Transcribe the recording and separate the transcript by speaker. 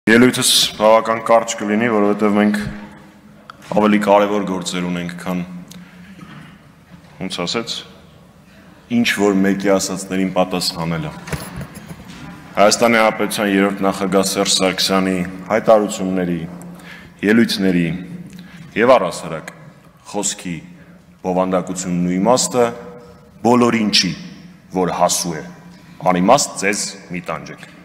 Speaker 1: Ելույթս բավական կարճ կլինի, որովհետև մենք ավելի կարևոր գործեր ունենք, քան ոնց ասեց, ինչ որ մեկի ասածներին պատասխանելը։ Հայաստանի Հանրապետության երրորդ նախագահ Սերժ Սարգսյանի հայտարարությունների, ելույթների եւ առհասարակ խոսքի բովանդակությունն ու իմաստը բոլորին չի, որ հասու է, անիմաստ ձեզ մի տանջեք։